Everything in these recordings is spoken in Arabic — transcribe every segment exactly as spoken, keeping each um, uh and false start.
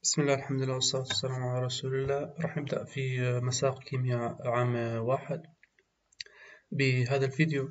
بسم الله الحمد لله والصلاة والسلام على رسول الله. راح نبدأ في مساق كيمياء عام واحد. بهذا الفيديو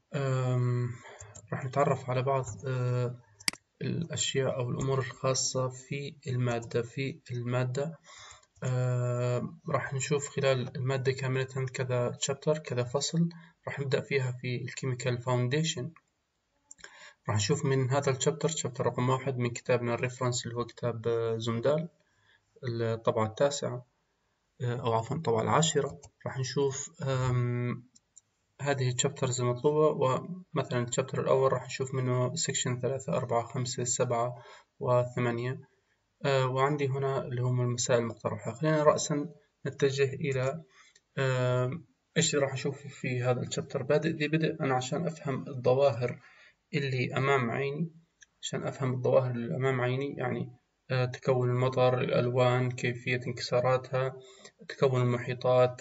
راح نتعرف على بعض الأشياء أو الأمور الخاصة في المادة في المادة راح نشوف خلال المادة كاملة كذا تشابتر كذا فصل. راح نبدأ فيها في الكيميكال فاونديشن. راح نشوف من هذا الشابتر شابتر رقم واحد من كتابنا الريفرنس اللي هو كتاب زوندال الطبعة التاسعة أو عفوا الطبعة العاشرة. راح نشوف هذه الشابترز المطلوبة، ومثلا الشابتر الأول راح نشوف منه سيكشن ثلاثة أربعة خمسة سبعة وثمانية، وعندي هنا اللي هم المسائل المقترحة. خلينا رأسا نتجه إلى إيش راح نشوف في هذا الشابتر. بادئ ذي بدء أنا عشان أفهم الظواهر اللي أمام عيني عشان أفهم الظواهر اللي أمام عيني يعني تكون المطر، الألوان، كيفية انكساراتها، تكون المحيطات،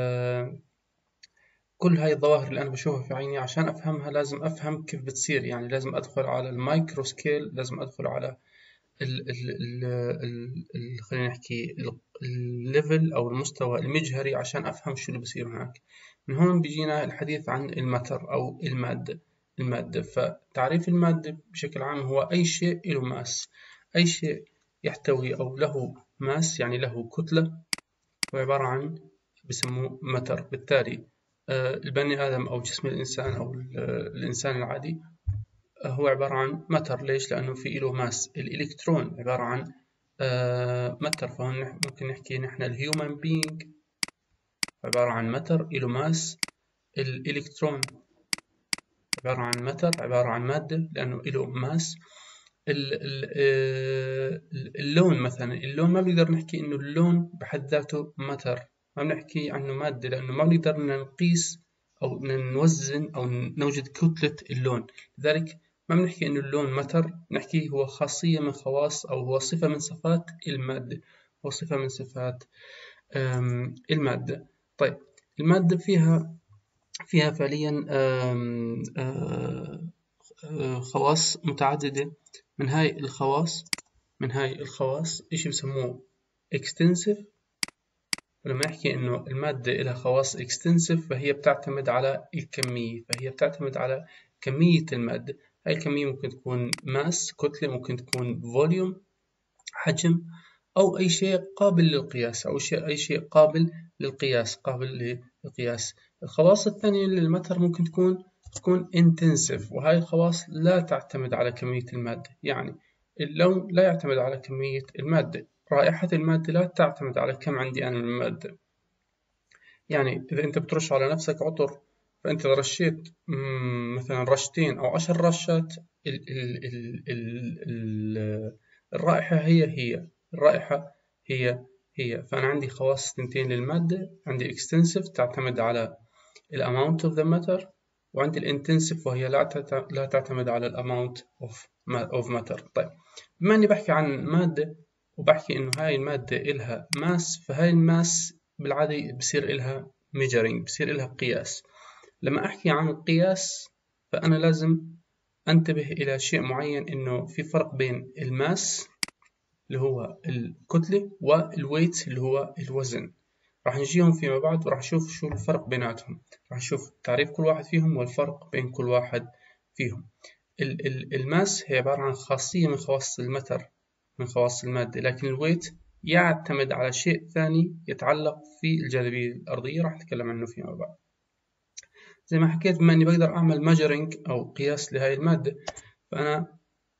كل هاي الظواهر اللي أنا بشوفها في عيني عشان أفهمها لازم أفهم كيف بتصير. يعني لازم أدخل على المايكرو سكيل، لازم أدخل على ال ال ال ال ال خلينا نحكي الليفل أو المستوى المجهري عشان أفهم شو اللي بصير هناك. من هون بيجينا الحديث عن الماتر أو المادة. المادة فتعريف المادة بشكل عام هو أي شيء له ماس، أي شيء يحتوي أو له ماس يعني له كتلة، وعبارة عن بسموه ماتر. بالتالي البني آدم أو جسم الإنسان أو الإنسان العادي هو عبارة عن ماتر. ليش؟ لأنه في له ماس. الإلكترون عبارة عن ماتر، فهون ممكن نحكي نحن الهيومن بينج عبارة عن ماتر له ماس. الإلكترون عبارة عن ماتر، عبارة عن مادة لأنه له ماس. اللون مثلا، اللون ما بنقدر نحكي إنه اللون بحد ذاته ماتر، ما بنحكي عنه مادة لأنه ما بنقدر نقيس أو نوزن أو نوجد كتلة اللون. لذلك ما بنحكي إنه اللون ماتر، نحكي هو خاصية من خواص أو هو صفة من صفات المادة، هو صفة من صفات المادة. طيب المادة فيها فيها فعليا آم آم خواص متعددة. من هاي الخواص من هاي الخواص إيش بسموه extensive. ولما نحكي إنه المادة لها خواص extensive فهي بتعتمد على الكمية، فهي بتعتمد على كمية المادة. هاي الكمية ممكن تكون ماس كتلة، ممكن تكون فوليوم حجم، أو أي شيء قابل للقياس أو شيء أي شيء قابل للقياس قابل للقياس. الخواص الثانية للماتر ممكن تكون تكون intensive، وهاي الخواص لا تعتمد على كمية المادة. يعني اللون لا يعتمد على كمية المادة، رائحة المادة لا تعتمد على كم عندي أنا من المادة. يعني إذا أنت بترش على نفسك عطر، فأنت إذا رشيت مثلا رشتين أو عشر رشات ال ال ال ال ال الرائحة هي هي الرائحة هي هي فأنا عندي خواص تنتين للمادة. عندي extensive تعتمد على ال amount of the matter، وعندي ال intensive وهي لا لا تعتمد على ال amount of of matter. طيب بما إني بحكي عن مادة وبحكي إنه هاي المادة إلها ماس، فهاي الماس بالعادة بصير إلها measuring، بصير إلها قياس. لما أحكي عن القياس فأنا لازم أنتبه إلى شيء معين، إنه في فرق بين الماس اللي هو الكتلة والويت اللي هو الوزن. راح نجيهم فيما بعد وراح نشوف شو الفرق بيناتهم، راح نشوف تعريف كل واحد فيهم والفرق بين كل واحد فيهم. الماس هي عبارة عن خاصية من خواص المتر، من خواص المادة، لكن الويت يعتمد على شيء ثاني يتعلق في الجاذبية الأرضية، راح نتكلم عنه فيما بعد. زي ما حكيت، بما أني بقدر أعمل measuring أو قياس لهاي المادة، فأنا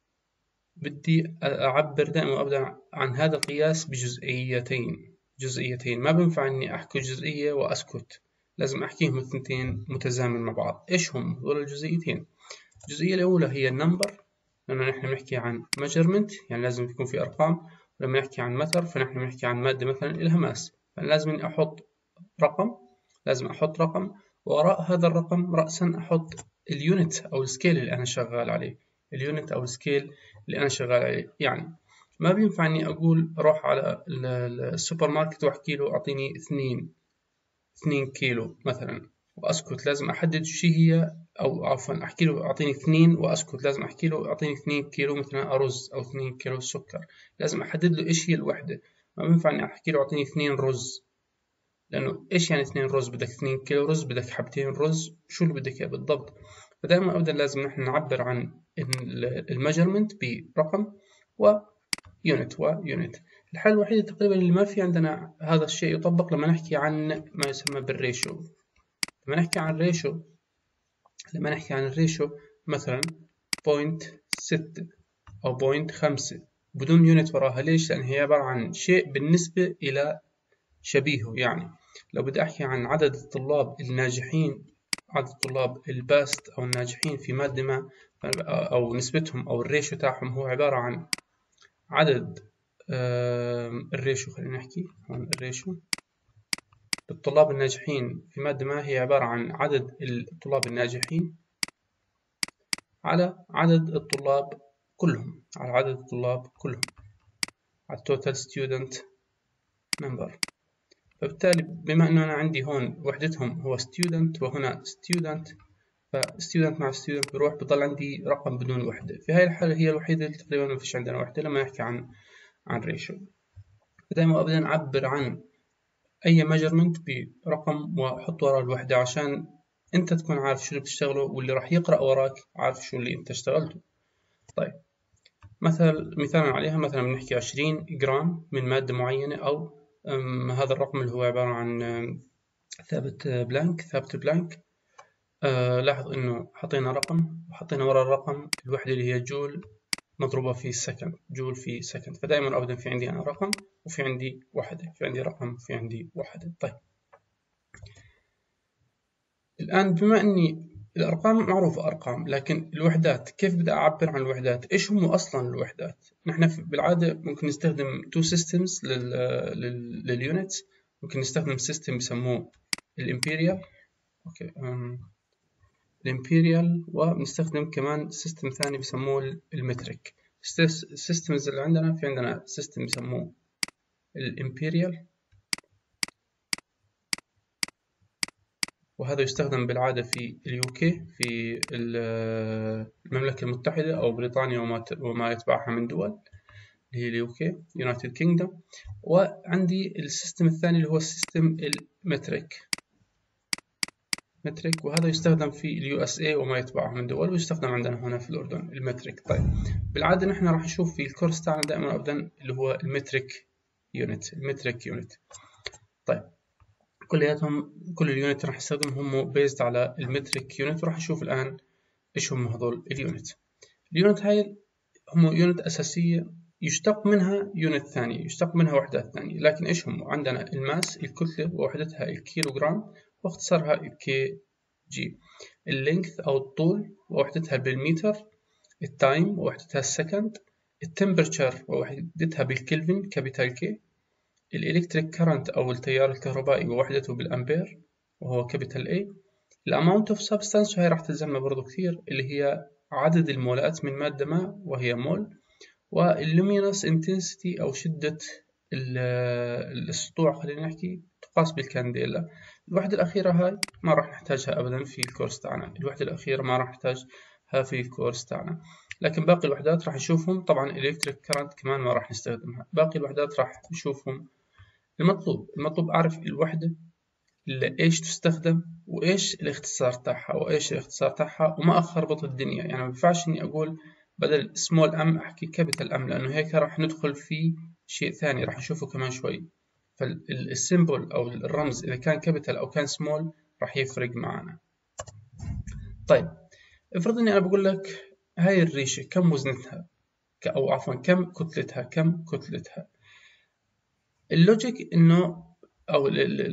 بدي أعبر دائما وأبدأ عن هذا القياس بجزئيتين جزئيتين ما بنفع إني أحكي جزئية وأسكت، لازم أحكيهم الثنتين متزامن مع بعض. إيش هم هذول الجزئيتين؟ الجزئية الأولى هي النمبر، لأنه نحن بنحكي عن measurement يعني لازم يكون في أرقام. ولما نحكي عن متر فنحن بنحكي عن مادة مثلا إلها ماس، فأنا لازم إني أحط رقم لازم أحط رقم وراء هذا الرقم رأسا أحط اليونت أو السكيل اللي أنا شغال عليه اليونت أو السكيل اللي أنا شغال عليه. يعني ما بينفع إني أقول أروح على السوبر ماركت وأحكي له أعطيني اثنين اثنين كيلو مثلا، وأسكت، لازم أحدد شو هي، أو عفوا أحكي له أعطيني اثنين وأسكت، لازم أحكي له أعطيني اثنين كيلو مثلا أرز أو اثنين كيلو سكر، لازم أحدد له إيش هي الوحدة. ما بينفع إني أحكي له أعطيني اثنين رز، لأنه إيش يعني اثنين رز؟ بدك اثنين كيلو رز، بدك حبتين رز، شو اللي بدك إياه بالضبط؟ فدائما أبدا لازم نحن نعبر عن الميجرمنت برقم ويونت ويونت. الحالة الوحيدة تقريبا اللي ما في عندنا هذا الشيء يطبق لما نحكي عن ما يسمى بالريشو. لما نحكي عن ريشو لما نحكي عن الريشو مثلا بوينت ستة أو بوينت خمسة بدون يونت وراها. ليش؟ لأن هي عبارة عن شيء بالنسبة إلى شبيهه. يعني لو بدي أحكي عن عدد الطلاب الناجحين، عدد الطلاب الباست أو الناجحين في مادة ما، أو نسبتهم أو الريشو تاعهم، هو عبارة عن عدد الريشو خلينا نحكي عن الريشو الطلاب الناجحين في مادة ما، هي عبارة عن عدد الطلاب الناجحين على عدد الطلاب كلهم، على عدد الطلاب كلهم، على total student number. فبالتالي بما أنه أنا عندي هون وحدتهم هو student وهنا student، ف student مع student بروح بضل عندي رقم بدون وحدة. في هاي الحالة هي الوحيدة اللي تقريبا ما فيش عندنا وحدة لما نحكي عن عن ratio. دائما أبدأ نعبر عن أي measurement برقم وحط ورا الوحدة، عشان أنت تكون عارف شو اللي بتشتغله، واللي راح يقرأ وراك عارف شو اللي أنت اشتغلته. طيب مثل مثالا عليها، مثلا بنحكي عشرين جرام من مادة معينة، أو هذا الرقم اللي هو عبارة عن ثابت بلانك ثابت بلانك. آه لاحظ إنه حطينا رقم وحطينا ورا الرقم الوحدة اللي هي جول مضروبة في سكند، جول في سكند. فدائما أبدا في عندي أنا رقم وفي عندي وحدة، في عندي رقم وفي عندي وحدة. طيب الآن بما أني الأرقام معروفة أرقام، لكن الوحدات كيف بدي أعبر عن الوحدات؟ إيش هم أصلا الوحدات؟ نحن بالعادة ممكن نستخدم تو سيستمز لليونتس. ممكن نستخدم سيستم بسموه الإمبيريال، أوكي الإمبيريال، وبنستخدم كمان سيستم ثاني بسموه المتريك. السيستمز اللي عندنا، في عندنا سيستم بسموه الإمبيريال، وهذا يستخدم بالعادة في اليوكي، في المملكة المتحدة أو بريطانيا وما يتبعها من دول اللي هي اليوكي يونايتد كينجدوم. وعندي السيستم الثاني اللي هو السيستم المتريك متريك وهذا يستخدم في اليو اس اي وما يتبعها من دول، ويستخدم عندنا هنا في الأردن المتريك. طيب بالعادة نحن راح نشوف في الكورس تاعنا دائما أبدا اللي هو المتريك يونت المتريك يونت. طيب كلياتهم كل اليونت راح نستخدمهم هم بيزد على المتريك يونت، وراح نشوف الآن إيش هم هذول اليونت. اليونت هاي هم يونت أساسية يشتق منها يونت ثانية، يشتق منها وحدات ثانية. لكن إيش هم؟ عندنا الماس الكتلة ووحدتها الكيلوغرام واختصارها الكي جي. اللينث أو الطول ووحدتها بالمتر. التايم ووحدتها السكند. التمبرتشر ووحدتها بالكلفن كابيتال كي. الإلكتريك كارنت أو التيار الكهربائي ووحدته بالأمبير وهو كابيتال A. الأماونت أوف سبستانس وهي راح تلزمنا برضو كثير، اللي هي عدد المولات من مادة ما وهي مول. واللومينس انتنسيتي أو شدة السطوع خلينا نحكي تقاس بالكانديلا. الوحدة الأخيرة هاي ما راح نحتاجها أبدا في الكورس تاعنا، الوحدة الأخيرة ما راح نحتاجها في الكورس تاعنا. لكن باقي الوحدات راح نشوفهم. طبعا الإلكتريك كارنت كمان ما راح نستخدمها. باقي الوحدات راح نشوفهم. المطلوب المطلوب أعرف الوحدة إيش تستخدم وإيش الاختصار تاعها وإيش الاختصار تاعها، وما أخربط الدنيا. يعني ما بينفعش إني أقول بدل سمول أم أحكي كابيتال أم، لأنه هيك راح ندخل في شيء ثاني راح نشوفه كمان شوي. فالسيمبل أو الرمز إذا كان كابيتال أو كان سمول راح يفرق معنا. طيب افرض إني أنا بقول لك هاي الريشة كم وزنتها، أو عفوا كم كتلتها كم كتلتها اللوجيك إنه أو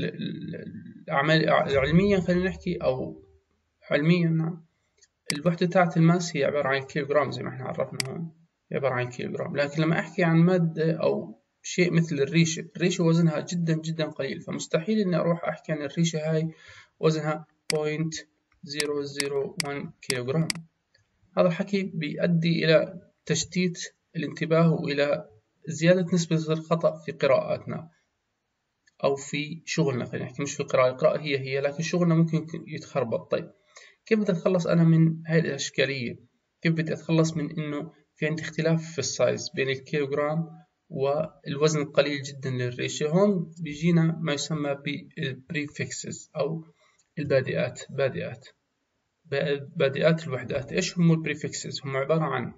علميا خلينا نحكي، أو علميا نعم، الوحدة تاعت الماس هي عبارة عن كيلوغرام زي ما احنا عرفنا هون، هي عبارة عن كيلوغرام. لكن لما أحكي عن مادة أو شيء مثل الريشة، الريشة وزنها جدا جدا قليل، فمستحيل إني أروح أحكي عن الريشة هاي وزنها بوينت زيرو زيرو وان كيلوغرام. هذا الحكي بيؤدي إلى تشتيت الانتباه وإلى زيادة نسبة الخطأ في قراءاتنا. أو في شغلنا، خلينا نحكي مش في القراءة، القراءة هي هي لكن شغلنا ممكن يتخربط. طيب كيف بدي أتخلص أنا من هاي الإشكالية؟ كيف بدي أتخلص من إنه في عندي اختلاف في السايز بين الكيلوغرام والوزن القليل جدا للريشة؟ هون بيجينا ما يسمى بالبريفكسز أو البادئات. بادئات بادئات الوحدات. إيش هم البريفكسز؟ هم عبارة عن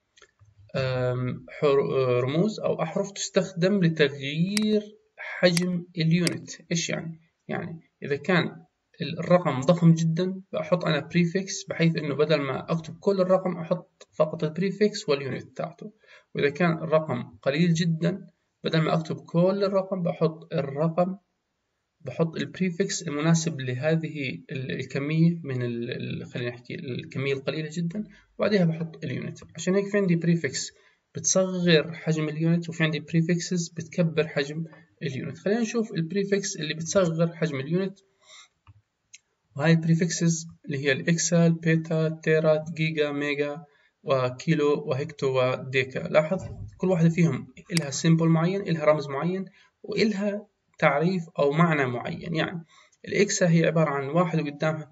رموز أو أحرف تستخدم لتغيير حجم اليونت. إيش يعني؟ يعني إذا كان الرقم ضخم جدا بحط أنا بريفكس بحيث إنه بدل ما أكتب كل الرقم أحط فقط البريفكس واليونت تاعته. وإذا كان الرقم قليل جدا بدل ما أكتب كل الرقم بحط الرقم بحط البريفكس المناسب لهذه الكمية من خلينا نحكي الكمية القليلة جدا، وبعدها بحط اليونت. عشان هيك في عندي بريفكس بتصغر حجم اليونت وفي عندي بريفكسز بتكبر حجم اليونت. خلينا نشوف البريفكس اللي بتصغر حجم اليونت، وهاي البريفكسز اللي هي الإكسال، بيتا، تيرا، جيجا، ميجا، وكيلو، وهكتو، وديكا. لاحظ كل واحدة فيهم إلها سيمبل معين، إلها رمز معين، وإلها تعريف أو معنى معين. يعني الإكسا هي عبارة عن واحد وقدامها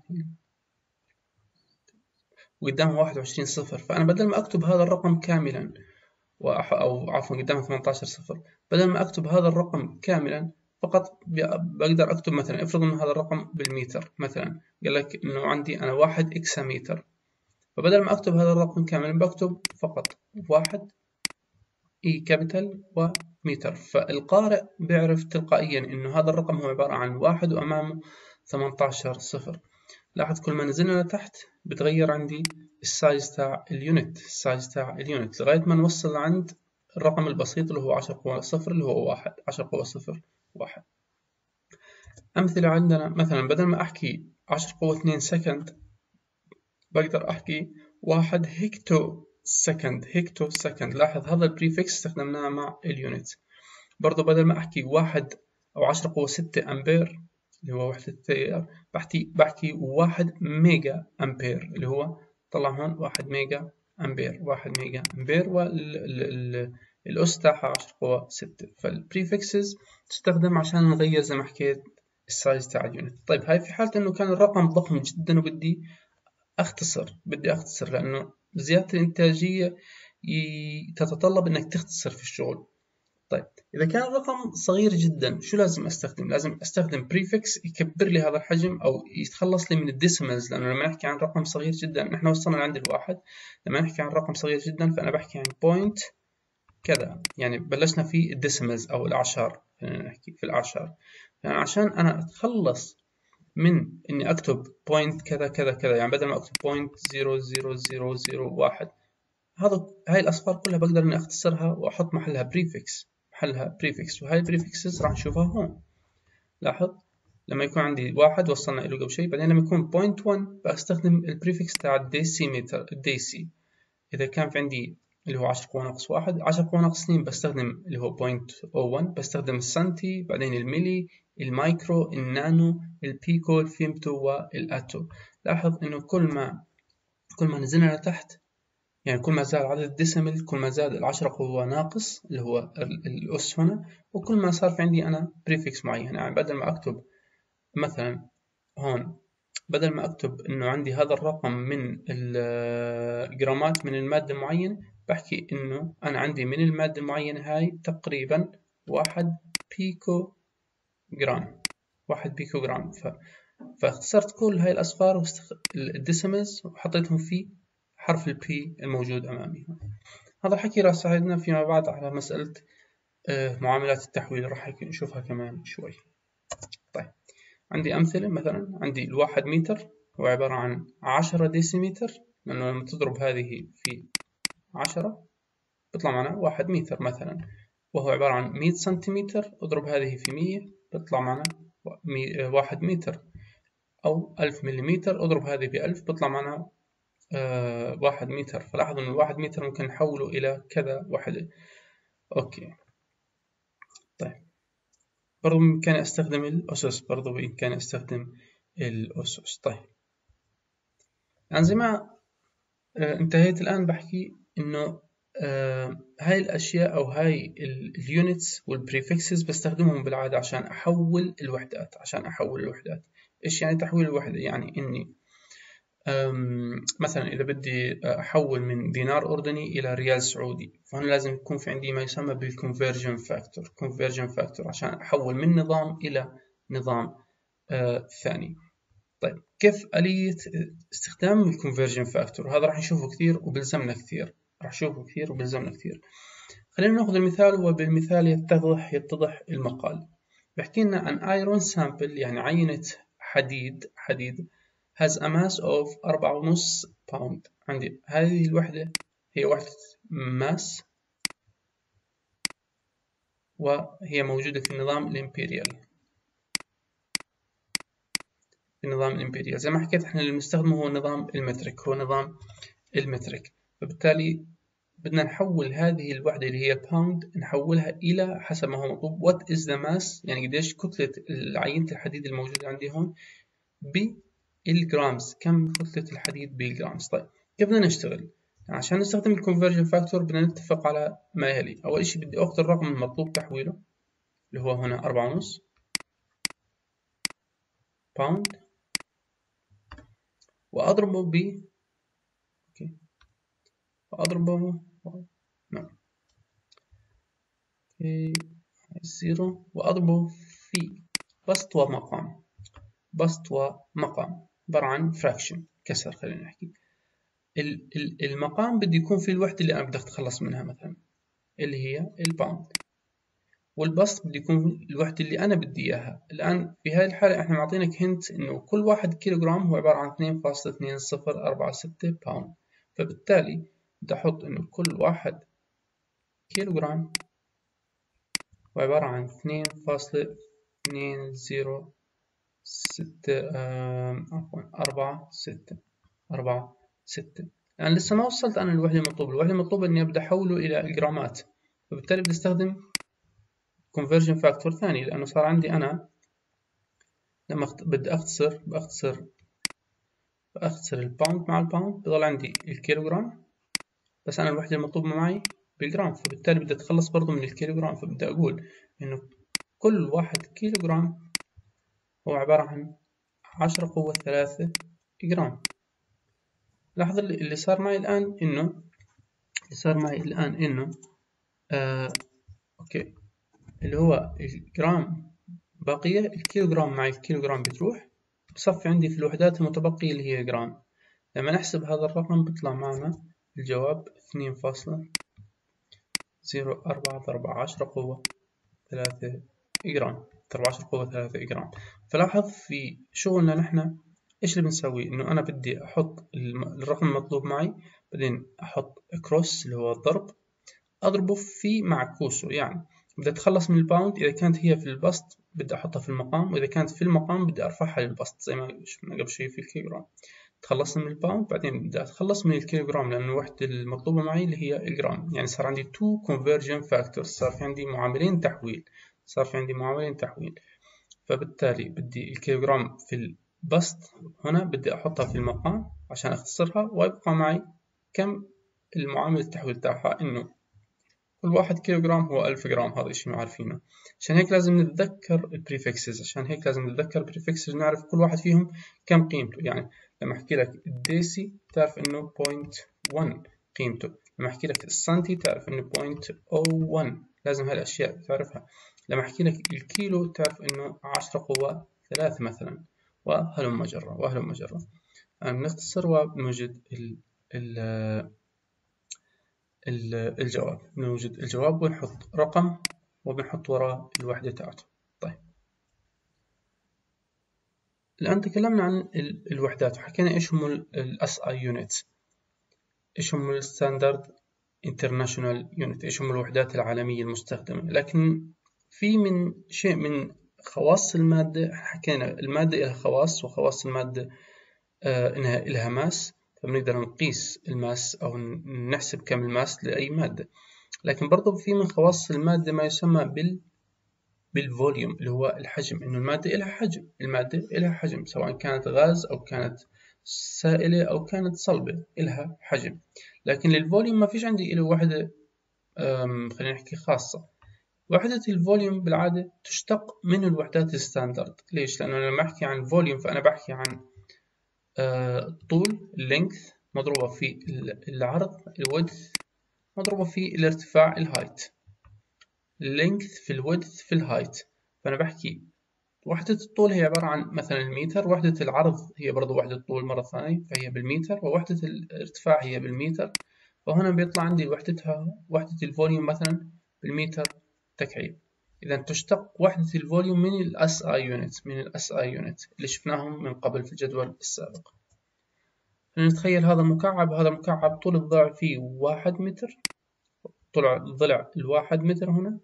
وقدامها واحد وعشرين صفر، فأنا بدل ما أكتب هذا الرقم كاملا وأح... أو عفوا قدامها ثمانية عشر صفر، بدل ما أكتب هذا الرقم كاملا فقط بقدر أكتب مثلا، افرض إنه هذا الرقم بالمتر مثلا، قال لك إنه عندي أنا واحد إكسا متر، فبدل ما أكتب هذا الرقم كاملا بكتب فقط واحد إي كابيتال ومتر، فالقارئ بيعرف تلقائيا إنه هذا الرقم هو عبارة عن واحد وأمامه ثمانية عشر صفر. لاحظ كل ما نزلنا لتحت بتغير عندي السايز تاع اليونت، السايز تاع اليونت لغاية ما نوصل عند الرقم البسيط اللي هو عشرة قوة صفر اللي هو واحد، عشرة قوة صفر واحد. أمثلة عندنا مثلا بدل ما أحكي عشرة قوة اثنين سكند بقدر أحكي واحد هيكتو سكند، هيكتو سكند. لاحظ هذا البريفكس استخدمناه مع اليونت. برضو بدل ما أحكي واحد أو عشرة قوة ستة أمبير اللي هو وحدة التيار بحكي بحكي واحد ميجا أمبير اللي هو طلع هون واحد ميجا أمبير، واحد ميجا أمبير، والأس تاعها عشرة قوة ستة. فالبريفكسز تستخدم عشان نغير زي ما حكيت السايز تاع اليونت. طيب هاي في حالة إنه كان الرقم ضخم جدا وبدي أختصر بدي أختصر لأنه زيادة الإنتاجية تتطلب إنك تختصر في الشغل. طيب إذا كان الرقم صغير جدا شو لازم أستخدم؟ لازم أستخدم بريفكس يكبر لي هذا الحجم أو يتخلص لي من الديسيمالز، لأنه لما نحكي عن رقم صغير جدا نحن وصلنا لعند الواحد، لما نحكي عن رقم صغير جدا فأنا بحكي عن بوينت كذا، يعني بلشنا في الديسيمالز أو الأعشار، نحكي في الأعشار. يعني عشان أنا أتخلص من إني أكتب بوينت كذا كذا كذا، يعني بدل ما أكتب بوينت زيرو زيرو زيرو زيرو واحد، هذا هاي الأصفار كلها بقدر إني أختصرها وأحط محلها بريفكس، محلها بريفكس، وهاي البريفكسز راح نشوفها هون. لاحظ لما يكون عندي واحد وصلنا له قبل شيء، بعدين لما يكون بوينت واحد بستخدم البريفكس تاع الديسيمتر الديسي. إذا كان في عندي اللي هو عشرة قوة ناقص واحد، عشرة قوة ناقص اثنين بستخدم اللي هو بوينت أو واحد، بستخدم السنتي، بعدين الميلي، المايكرو، النانو، البيكو، الفيمتو، والأتو. لاحظ إنه كل ما كل ما نزلنا لتحت، يعني كل ما زاد عدد الديسيمل كل ما زاد العشرة قوة ناقص اللي هو الأس هنا، وكل ما صار في عندي أنا بريفكس معين. يعني بدل ما أكتب مثلا هون، بدل ما أكتب إنه عندي هذا الرقم من الجرامات من المادة المعينة، بحكي إنه أنا عندي من المادة المعينة هاي تقريبا واحد بيكو جرام، واحد بيكو جرام. ف... فاختصرت كل هاي الأصفار واستخ... الديسيملز وحطيتهم في حرف البي الموجود أمامي. هذا الحكي راح يساعدنا فيما بعد على مسألة معاملات التحويل، راح نشوفها كمان شوي. طيب عندي أمثلة، مثلا عندي الواحد متر هو عبارة عن عشرة ديسيمتر، لأنه لما تضرب هذه في عشرة بيطلع معنا واحد متر مثلا، وهو عبارة عن مية سنتيمتر، اضرب هذه في مية بيطلع معنا واحد متر، أو ألف مليمتر اضرب هذه بألف بيطلع معنا آه واحد متر. فلاحظوا أن الواحد متر ممكن نحوله إلى كذا وحدة. أوكي طيب برضو بإمكاني أستخدم الأسس، برضو بإمكاني أستخدم الأسس. طيب يعني زي ما انتهيت الآن بحكي إنه آه هاي الأشياء أو هاي اليونتس والبريفكسز بستخدمهم بالعادة عشان أحول الوحدات عشان أحول الوحدات. إيش يعني تحويل الوحدة؟ يعني إني مثلا إذا بدي أحول من دينار أردني إلى ريال سعودي، فهنا لازم يكون في عندي ما يسمى بالconversion factor conversion factor عشان أحول من نظام إلى نظام آه ثاني. طيب كيف آلية استخدام الconversion factor؟ هذا راح نشوفه كثير وبلزمنا كثير راح نشوفه كثير وبلزمنا كثير. خلينا نأخذ المثال وبالمثال يتضح يتضح المقال. بحكي لنا عن iron sample يعني عينة حديد حديد has a mass of أربعة ونص باوند. عندي هذه الوحدة هي وحدة ماس وهي موجودة في النظام الإمبيريال في النظام الإمبيريال زي ما حكيت احنا اللي بنستخدمه هو نظام المترك هو نظام المترك. فبالتالي بدنا نحول هذه الوحدة اللي هي باوند نحولها إلى حسب ما هو مطلوب what is the mass يعني قديش كتلة عينة الحديد الموجودة عندي هون بالجرامز، كم كتلة الحديد بالجرامز. طيب كيف بدنا نشتغل؟ عشان نستخدم الكونفرجن فاكتور بدنا نتفق على ما يلي. أول شيء بدي أخذ الرقم المطلوب تحويله اللي هو هنا أربعة ونص باوند وأضربه ب أوكي وأضربه نعم أوكي زيرو وأضربه في بسط ومقام بسط ومقام عبارة عن fraction كسر. خلينا نحكي المقام بدي يكون في الوحدة اللي أنا بدي أتخلص منها مثلا اللي هي الباوند، والبسط بدي يكون الوحدة اللي أنا بدي إياها. الآن في هذه الحالة إحنا معطينك هنت إنه كل واحد كيلوغرام هو عبارة عن اثنين فاصلة اثنين صفر أربعة ستة باوند. فبالتالي بدي أحط إنه كل واحد كيلوغرام هو عبارة عن اثنين فاصلة اثنين صفر ستة عفوا أربعة ستة أربعة ستة. يعني لسه ما وصلت أنا الوحدة المطلوبة. الوحدة المطلوبة إني أبدأ أحوله إلى الجرامات، فبالتالي بدي أستخدم conversion factor ثاني لأنه صار عندي أنا لما بدي أختصر بأختصر بأختصر الباوند مع الباوند بضل عندي الكيلوغرام، بس أنا الوحدة المطلوبة معي بالجرام، فبالتالي بدي أتخلص برضو من الكيلوغرام. فبدي أقول إنه كل واحد كيلوغرام هو عبارة عن عشرة قوة ثلاثة جرام. لاحظ اللي صار معي الآن إنه اللي صار معي الآن إنه آه أوكي اللي هو الجرام باقية الكيلوغرام مع الكيلوغرام بتروح بصفي عندي في الوحدات المتبقية اللي هي جرام. لما نحسب هذا الرقم بيطلع معنا الجواب اثنين فاصلة صفر أربعة ضرب عشرة قوة ثلاثة جرام ضرب عشرة قوة ثلاثة جرام. فلاحظ في شغلنا نحن إيش اللي بنسوي؟ إنه أنا بدي أحط الرقم المطلوب معي بعدين أحط كروس اللي هو الضرب أضربه في معكوسه. يعني بدي أتخلص من الباوند إذا كانت هي في البسط بدي أحطها في المقام، وإذا كانت في المقام بدي أرفعها للبسط زي ما شفنا قبل شوي في الكيلوغرام. تخلصنا من الباوند بعدين بدي أتخلص من الكيلوغرام لأن الوحدة المطلوبة معي اللي هي الجرام. يعني صار عندي two conversion factors، صار في عندي معاملين تحويل صار في عندي معاملين تحويل فبالتالي بدي الكيلوغرام في البسط هنا بدي أحطها في المقام عشان أختصرها، ويبقى معي كم المعامل التحويل تاعها إنه كل واحد كيلوغرام هو ألف جرام. هذا الشيء ما عارفينه، عشان هيك لازم نتذكر البريفكسز عشان هيك لازم نتذكر البريفكسز نعرف كل واحد فيهم كم قيمته. يعني لما أحكي لك الديسي تعرف إنه بوينت واحد قيمته، لما أحكي لك السنتي تعرف إنه بوينت صفر واحد، لازم هالأشياء تعرفها. لما أحكي لك الكيلو تعرف إنه عشرة قوة ثلاثة مثلا، وهلم جرة وهلم جرة. بنختصر وبنوجد ال ال الجواب نوجد الجواب ونحط رقم وبنحط وراه الوحدة تاعته. طيب الآن تكلمنا عن الوحدات وحكينا إيش هم ال إس آي units، إيش هم ال Standard International Unit، إيش هم الوحدات العالمية المستخدمة. لكن في من شيء من خواص المادة، حكينا المادة إلها خواص وخواص المادة آه إنها إلها ماس، فبنقدر نقيس الماس أو نحسب كم الماس لأي مادة. لكن برضو في من خواص المادة ما يسمى بال بالفوليوم اللي هو الحجم، إنه المادة إلها حجم المادة إلها حجم سواء كانت غاز أو كانت سائلة أو كانت صلبة إلها حجم. لكن للفوليوم ما فيش عندي له وحدة خلينا نحكي خاصة. وحدة الفوليوم بالعادة تشتق من الوحدات الستاندرد. ليش؟ لأنه لما أحكي عن فوليوم فأنا بحكي عن الطول اللينث مضروبة في العرض الويدث مضروبة في الارتفاع الهايت. اللينث في الويدث في الهايت. فأنا بحكي وحدة الطول هي عبارة عن مثلا المتر، وحدة العرض هي برضو وحدة الطول مرة ثانية فهي بالمتر، ووحدة الارتفاع هي بالمتر. فهنا بيطلع عندي وحدتها وحدة الفوليوم مثلا بالمتر تكعيب. إذا تشتق وحدة الفوليوم من ال إس آي unit من ال إس آي unit اللي شفناهم من قبل في الجدول السابق. نتخيل هذا مكعب، هذا مكعب طول الضلع فيه واحد متر، طول الضلع الواحد متر هنا.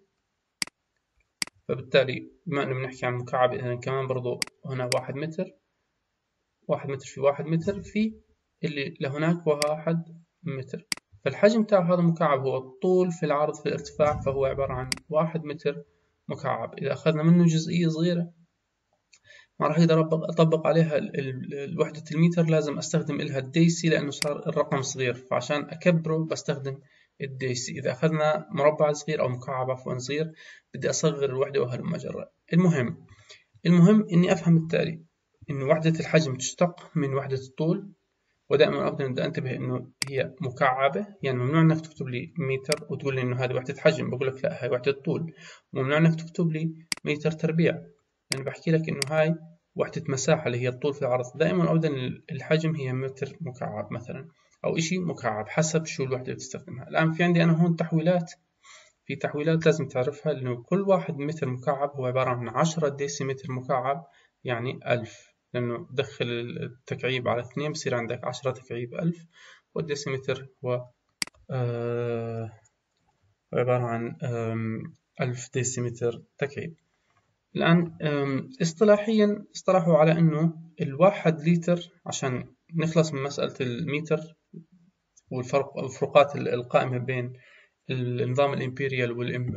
فبالتالي بما أنه بنحكي عن مكعب إذا كمان برضو هنا واحد متر، واحد متر في واحد متر في اللي لهناك واحد متر. فالحجم تاع هذا المكعب هو الطول في العرض في الارتفاع، فهو عبارة عن واحد متر مكعب. إذا أخذنا منه جزئية صغيرة ما راح أقدر أطبق عليها الوحدة المتر، لازم أستخدم إلها الديسي لأنه صار الرقم صغير، فعشان أكبره بستخدم الديسي. إذا أخذنا مربع صغير أو مكعب عفوا صغير بدي أصغر الوحدة وهلم جرا. المهم المهم إني أفهم التالي، إنه وحدة الحجم تشتق من وحدة الطول، ودائما أبدأ بدي أنتبه إنه هي مكعبة، يعني ممنوع إنك تكتب لي متر وتقول لي إنه هذه وحدة حجم، بقول لك لا هاي وحدة طول. وممنوع إنك تكتب لي متر تربيع، لأن يعني بحكي لك إنه هاي وحدة مساحة اللي هي الطول في العرض. دائما أبدأ الحجم هي متر مكعب مثلا أو إشي مكعب حسب شو الوحدة اللي بتستخدمها. الآن في عندي أنا هون تحويلات، في تحويلات لازم تعرفها، إنه كل واحد متر مكعب هو عبارة عن عشرة ديسيمتر مكعب، يعني ألف، لأنه دخل التكعيب على اثنين بصير عندك عشرة تكعيب ألف، والديسيمتر هو آه عبارة عن ألف ديسيمتر تكعيب. الآن اصطلاحيا اصطلحوا على أنه الواحد لتر، عشان نخلص من مسألة المتر والفرق الفروقات القائمة بين النظام الإمبيريال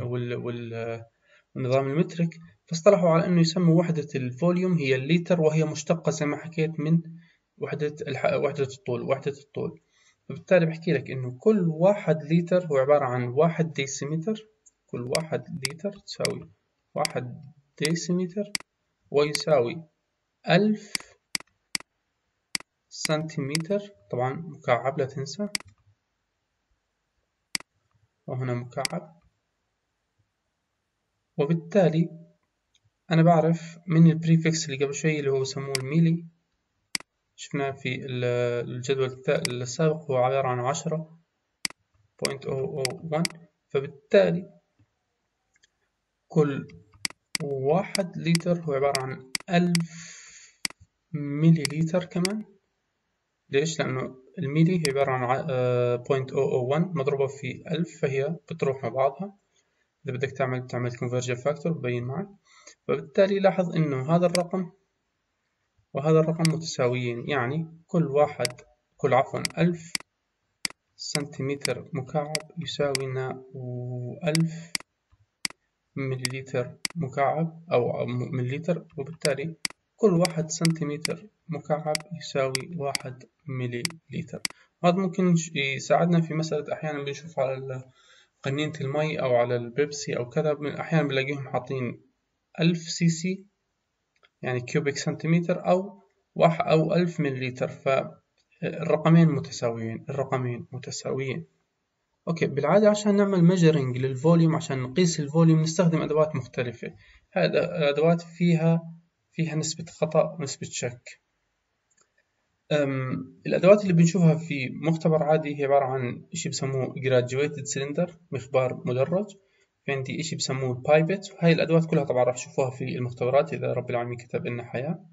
والنظام المترك، فاصطلحوا على أنه يسموا وحدة الفوليوم هي الليتر، وهي مشتقة زي ما حكيت من وحدة وحدة الطول وحدة الطول. فبالتالي بحكي لك إنه كل واحد لتر هو عبارة عن واحد ديسيمتر. كل واحد لتر تساوي واحد ديسيمتر، ويساوي ألف سنتيمتر، طبعا مكعب لا تنسى، وهنا مكعب. وبالتالي أنا بعرف من البريفكس اللي قبل شوي اللي هو بسموه الميلي، شفناه في الجدول السابق، هو عبارة عن عشرة نقطة صفر صفر واحد. فبالتالي كل واحد لتر هو عبارة عن ألف ميلي لتر كمان. ليش؟ لأنه الميلي هي عبارة عن صفر فاصلة صفر صفر واحد مضروبة في ألف، فهي بتروح مع بعضها. إذا بدك تعمل تعمل conversion factor ببين معك. فبالتالي لاحظ إنه هذا الرقم وهذا الرقم متساويين، يعني كل واحد كل عفوا ألف سنتيمتر مكعب يساوي لنا ألف مليلتر مكعب أو مليلتر. وبالتالي كل واحد سنتيمتر مكعب يساوي واحد مليلتر. هذا ممكن يساعدنا في مسألة أحيانا بنشوف على قنينة المي أو على البيبسي أو كذا، أحيانا بنلاقيهم حاطين ألف سي سي يعني كيوبيك سنتيمتر أو واحد أو ألف مليلتر، فالرقمين متساويين الرقمين متساويين. أوكي، بالعادة عشان نعمل ميجرينج للفوليوم، عشان نقيس الفوليوم نستخدم أدوات مختلفة. هذه الأدوات فيها فيها نسبة خطأ ونسبة شك. الأدوات اللي بنشوفها في مختبر عادي هي عبارة عن إشي بسموه graduated cylinder، مخبار مدرج. في عندي إشي بسموه بايبت، وهي الأدوات كلها طبعا راح تشوفوها في المختبرات إذا رب العالمين كتب لنا حياة.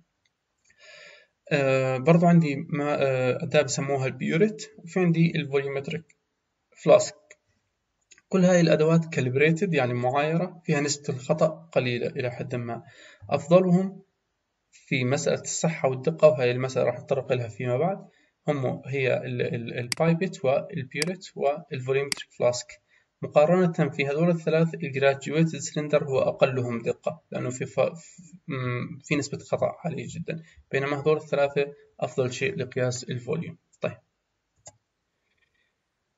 أه برضو عندي ما أه أداة بسموها البيوريت، وفي عندي الفوليومتريك فلاسك. كل هاي الأدوات كاليبريتد يعني معايرة، فيها نسبة الخطأ قليلة إلى حد ما. أفضلهم في مسألة الصحة والدقة، وهي المسألة راح نتطرق لها فيما بعد، هم هي البايبت والبيوريت والفوليومتريك فلاسك. مقارنة في هذول الثلاث الجراديويتد سلندر هو أقلهم دقة، لأنه في ف... في نسبة خطأ عالية جدا، بينما هذول الثلاثة أفضل شيء لقياس الفوليوم. طيب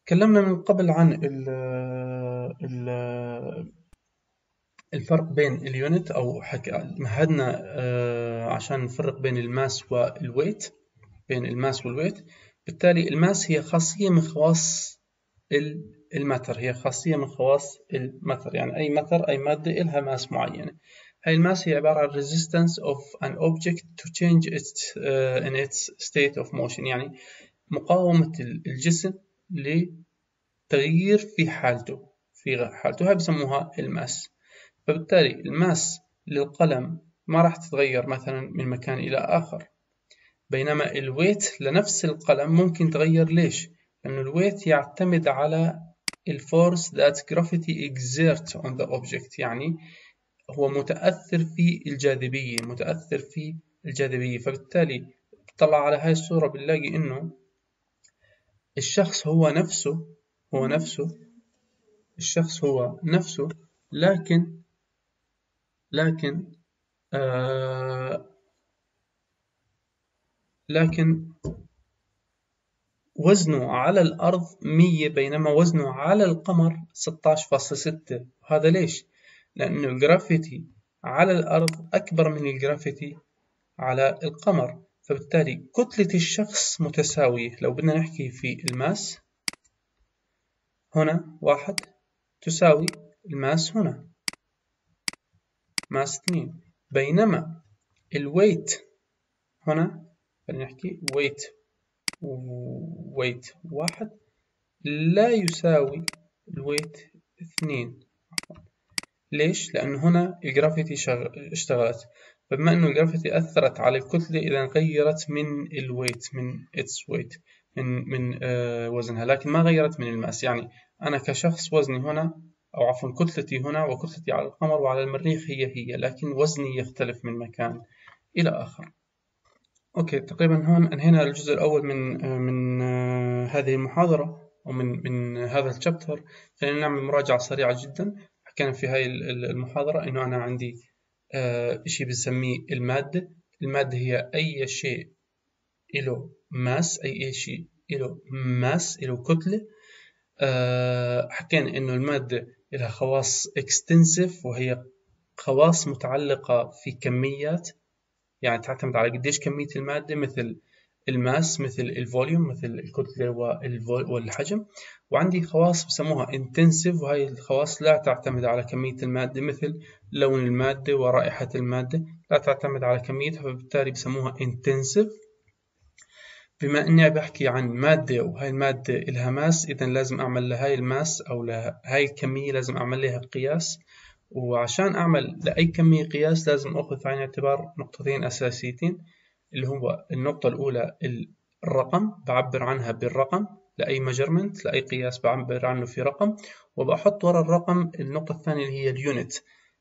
تكلمنا من قبل عن ال ال الفرق بين اليونت أو حكي مهدنا آه، عشان نفرق بين الماس والويت، بين الماس والويت. بالتالي الماس هي خاصية من خواص الماتر، هي خاصية من خواص الماتر، يعني أي ماتر أي مادة إلها ماس معينة. هاي الماس هي عبارة عن resistance of an object to change its uh, in its state of motion، يعني مقاومة الجسم لتغيير في حالته في حالته، هاي بسموها الماس. فبالتالي الماس للقلم ما راح تتغير مثلا من مكان إلى آخر، بينما الويت لنفس القلم ممكن تغير. ليش؟ لأنه الويت يعتمد على الفورس that gravity exerts on the object، يعني هو متأثر في الجاذبية، متأثر في الجاذبية. فبالتالي بتطلع على هاي الصورة بنلاقي إنه الشخص هو نفسه هو نفسه الشخص هو نفسه لكن لكن آه لكن وزنه على الأرض مية، بينما وزنه على القمر ستة عشر فاصلة ستة. هذا ليش؟ لأنه الجرافيتي على الأرض أكبر من الجرافيتي على القمر، فبالتالي كتلة الشخص متساوية. لو بدنا نحكي في الماس هنا واحد تساوي الماس هنا ماس اثنين، بينما الويت هنا خلينا نحكي ويت وويت واحد لا يساوي الويت اثنين. ليش؟ لأنه هنا الجرافيتي شغ... اشتغلت، فبما أنه الجرافيتي أثرت على الكتلة إذا غيرت من الويت، من its weight، من من آه وزنها، لكن ما غيرت من الماس. يعني أنا كشخص وزني هنا، أو عفوا كتلتي هنا وكتلتي على القمر وعلى المريخ هي هي، لكن وزني يختلف من مكان إلى آخر. أوكي، تقريبا هون أنهينا الجزء الأول من آه من آه هذه المحاضرة ومن من هذا الشابتر. خلينا نعمل مراجعة سريعة جدا. حكينا في هاي المحاضرة إنه أنا عندي آه إشي بنسميه المادة. المادة هي أي شيء له ماس، أي شيء له ماس، له كتلة. آه حكينا إنه المادة لها خواص extensive، وهي خواص متعلقة في كميات، يعني تعتمد على قديش كمية المادة، مثل الماس، مثل الفوليوم، مثل الكتلة والحجم. وعندي خواص بسموها intensive، وهي الخواص لا تعتمد على كمية المادة، مثل لون المادة ورائحة المادة، لا تعتمد على كميتها، فبالتالي بسموها intensive. بما إني بحكي عن مادة وهاي المادة إلها ماس، إذا لازم أعمل لهاي الماس أو لهاي الكمية لازم أعمل لها قياس. وعشان أعمل لأي كمية قياس لازم أخذ في عين الاعتبار نقطتين أساسيتين، اللي هو النقطة الأولى الرقم، بعبر عنها بالرقم، لأي measurement لأي قياس بعبر عنه في رقم، وبحط وراء الرقم النقطة الثانية اللي هي اليونت.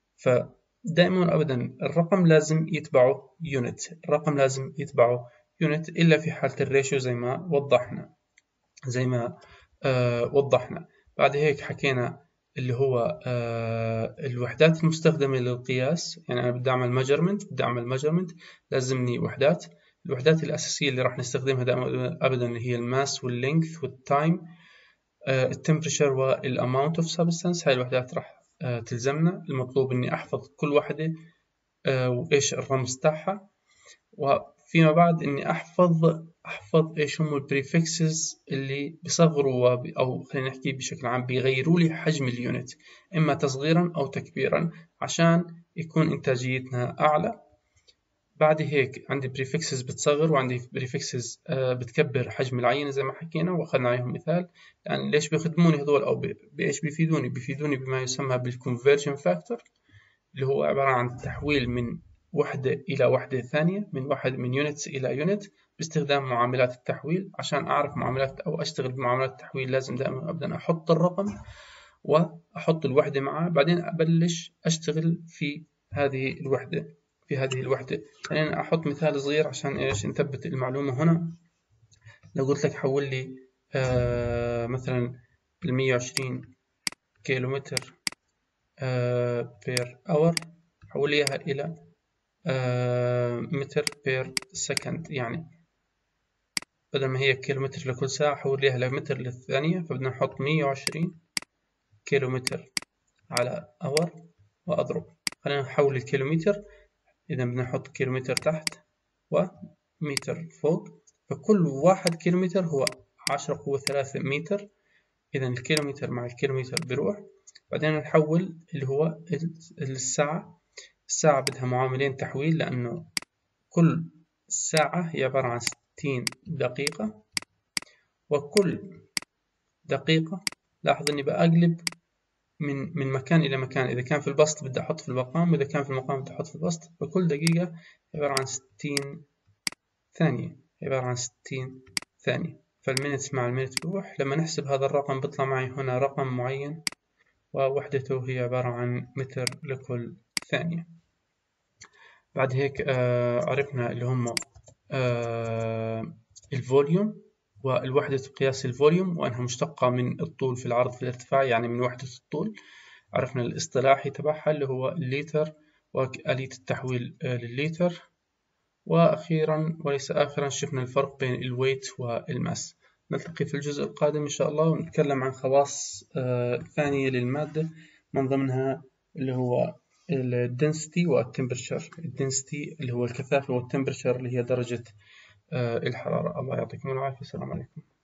فدائما أبدا الرقم لازم يتبعه يونت، الرقم لازم يتبعه يونت، إلا في حالة الريشيو زي ما وضحنا زي ما آه وضحنا. بعد هيك حكينا اللي هو آه الوحدات المستخدمة للقياس. يعني أنا بدي أعمل measurement بدي أعمل measurement لازمني وحدات. الوحدات الأساسية اللي راح نستخدمها دائما أبدا اللي هي الماس واللينث والتايم، آه التمبريتشر والأماونت أوف سبستانس. هاي الوحدات راح آه تلزمنا. المطلوب إني أحفظ كل وحدة آه وإيش الرمز تاعها، وفيما بعد إني أحفظ أحفظ إيش هم البريفكسز اللي بيصغروا أو خلينا نحكي بشكل عام بيغيروا لي حجم اليونت، إما تصغيرا أو تكبيرا، عشان يكون إنتاجيتنا أعلى. بعد هيك عندي بريفكسز بتصغر، وعندي بريفكسز بتكبر حجم العينة زي ما حكينا وأخذنا عليهم مثال. يعني ليش بيخدموني هذول أو بإيش بيفيدوني؟ بيفيدوني بما يسمى بالconversion factor، اللي هو عبارة عن تحويل من وحدة إلى وحدة ثانية، من واحد من يونتس إلى يونت، باستخدام معاملات التحويل. عشان أعرف معاملات أو أشتغل بمعاملات التحويل لازم دائما أبدأ أحط الرقم وأحط الوحدة معه، بعدين أبلش أشتغل في هذه الوحدة في هذه الوحدة. خلينا أحط مثال صغير عشان إيش نثبت المعلومة هنا. لو قلت لك حول لي آه مثلا المية وعشرين كيلومتر آه بير أور، حول لي إياها إلى آه متر بير سكند، يعني بدل ما هي كيلومتر لكل ساعة حوليها لمتر للثانية، فبدنا نحط مية وعشرين كيلومتر على اور وأضرب. خلينا نحول الكيلومتر، إذا بدنا نحط كيلومتر تحت ومتر فوق، فكل واحد كيلومتر هو عشرة قوة ثلاثة متر. إذا الكيلومتر مع الكيلومتر بيروح. بعدين نحول اللي هو الساعة. الساعة بدها معاملين تحويل، لأنه كل ساعة هي عبارة عن ستين دقيقة، وكل دقيقة لاحظ إني بقلب من من مكان إلى مكان. إذا كان في البسط بدي أحط في المقام، وإذا كان في المقام بدي أحط في البسط. فكل دقيقة عبارة عن ستين ثانية، عبارة عن ستين ثانية. فالمينت مع المينت بروح. لما نحسب هذا الرقم بيطلع معي هنا رقم معين، ووحدته هي عبارة عن متر لكل ثانية. بعد هيك آه عرفنا اللي هم آه الفوليوم والوحدة قياس الفوليوم، وأنها مشتقة من الطول في العرض في الارتفاع، يعني من وحدة الطول. عرفنا الاصطلاحي تبعها اللي هو الليتر وآلية التحويل للليتر. وأخيرا وليس آخرا شفنا الفرق بين الويت والماس. نلتقي في الجزء القادم إن شاء الله، ونتكلم عن خواص ثانية للمادة، من ضمنها اللي هو الدنسيتي والتمبرتشر. الدنسيتي اللي هو الكثافة، والتمبرتشر اللي هي درجة الحرارة. الله يعطيكم العافية. السلام عليكم.